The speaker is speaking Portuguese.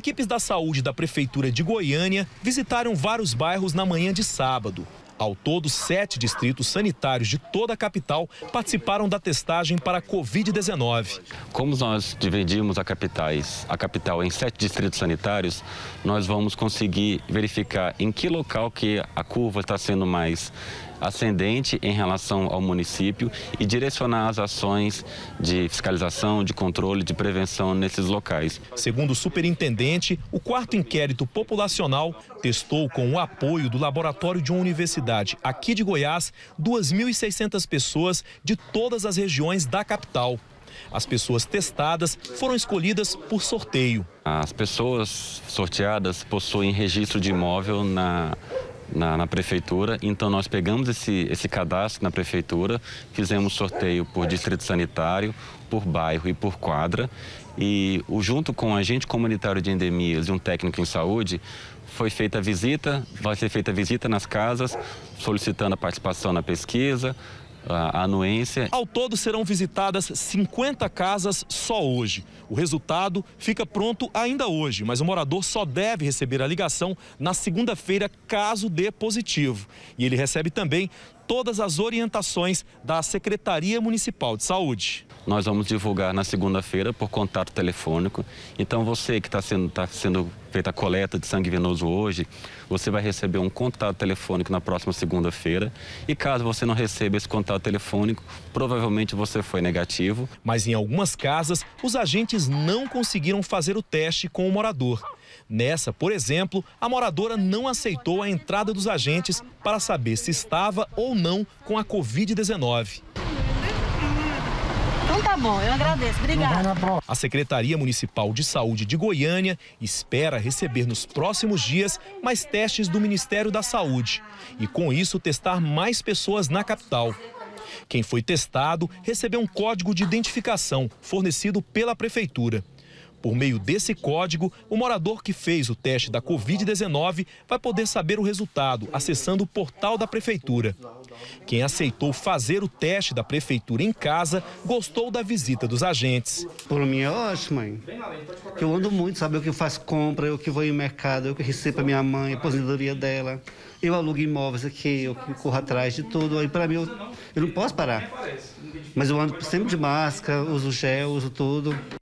Equipes da saúde da Prefeitura de Goiânia visitaram vários bairros na manhã de sábado. Ao todo, 7 distritos sanitários de toda a capital participaram da testagem para a Covid-19. Como nós dividimos a capital em 7 distritos sanitários, nós vamos conseguir verificar em que local que a curva está sendo mais ascendente em relação ao município e direcionar as ações de fiscalização, de controle, de prevenção nesses locais. Segundo o superintendente, o 4º inquérito populacional testou, com o apoio do laboratório de uma universidade aqui de Goiás, 2.600 pessoas de todas as regiões da capital. As pessoas testadas foram escolhidas por sorteio. As pessoas sorteadas possuem registro de imóvel na prefeitura, então nós pegamos esse cadastro na prefeitura, fizemos sorteio por distrito sanitário, por bairro e por quadra, e junto com o agente comunitário de endemias e um técnico em saúde, vai ser feita a visita nas casas, solicitando a participação na pesquisa, a anuência. Ao todo serão visitadas 50 casas só hoje. O resultado fica pronto ainda hoje, mas o morador só deve receber a ligação na segunda-feira, caso dê positivo. E ele recebe também todas as orientações da Secretaria Municipal de Saúde. Nós vamos divulgar na segunda-feira por contato telefônico. Então você que está sendo feita a coleta de sangue venoso hoje, você vai receber um contato telefônico na próxima segunda-feira. E caso você não receba esse contato telefônico, provavelmente você foi negativo. Mas em algumas casas, os agentes não conseguiram fazer o teste com o morador. Nessa, por exemplo, a moradora não aceitou a entrada dos agentes para saber se estava ou não com a Covid-19. Então tá bom, eu agradeço. Obrigada. A Secretaria Municipal de Saúde de Goiânia espera receber nos próximos dias mais testes do Ministério da Saúde e, com isso, testar mais pessoas na capital. Quem foi testado recebeu um código de identificação fornecido pela Prefeitura. Por meio desse código, o morador que fez o teste da Covid-19 vai poder saber o resultado acessando o portal da Prefeitura. Quem aceitou fazer o teste da Prefeitura em casa gostou da visita dos agentes. Por mim é ótimo, mãe. Eu ando muito, sabe? Eu que faço compra, eu que vou em mercado, eu que recebo a minha mãe, a aposentadoria dela. Eu alugo imóveis aqui, eu que corro atrás de tudo. Aí para mim eu não posso parar. Mas eu ando sempre de máscara, uso gel, uso tudo.